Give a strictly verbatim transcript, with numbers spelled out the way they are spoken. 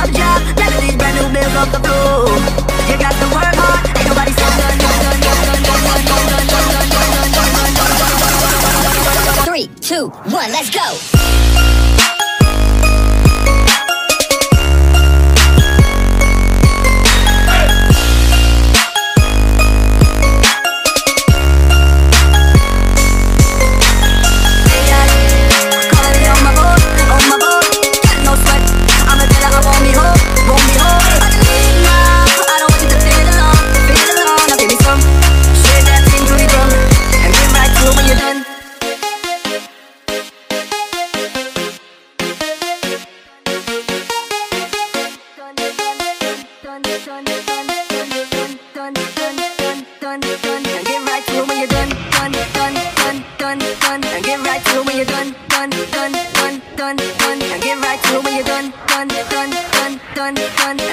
the job, like these brand new bills off the floor. You got to work hard, ain't nobody said done, done, done, done, done, done, done, done, done, done, done, done, done, done, done, done, done, done. Three, two, one, let's go. Done, done, done, done, done, done, done, done, done, done, done, done, done, done, done,